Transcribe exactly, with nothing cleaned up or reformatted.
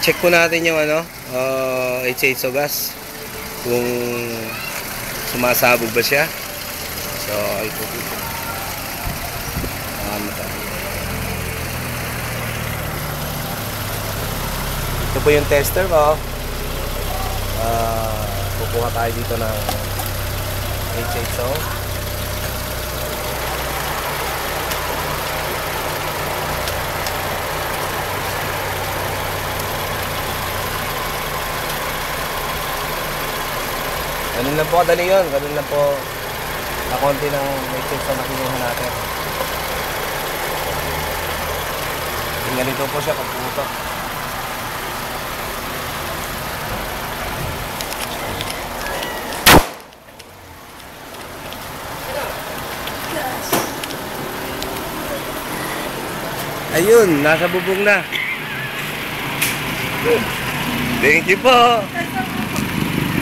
check po natin yung ano, uh, H eight so gas. Kung sumasabog ba siya. So, ito po. Um, ito po yung tester ko. Uh, kukuha tayo dito ng H eight so. Ganun lang po kadali yun. Ganun lang po na konti ng H eight so na kinuha natin. Ganito po siya pag puto. Ayun, nasa bubong na. Thank you po.